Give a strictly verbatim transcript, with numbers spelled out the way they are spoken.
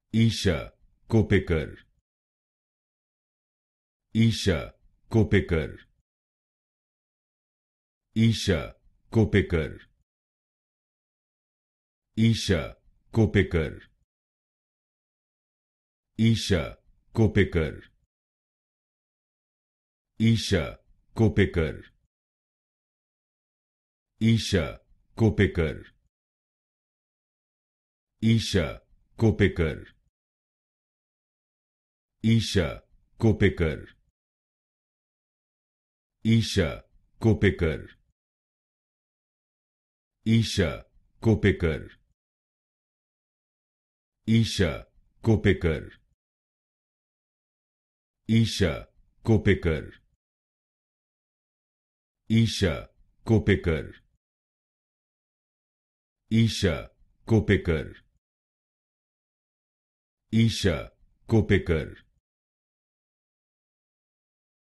Isha Koppikar. Isha Koppikar. Isha Koppikar. Isha Koppikar. Isha Koppikar. Isha Koppikar. Isha Koppikar. Isha Koppikar. Isha Koppikar. Isha Koppikar. Isha Koppikar. Isha Koppikar. Isha Koppikar. Isha Koppikar. Isha Koppikar. Isha Koppikar.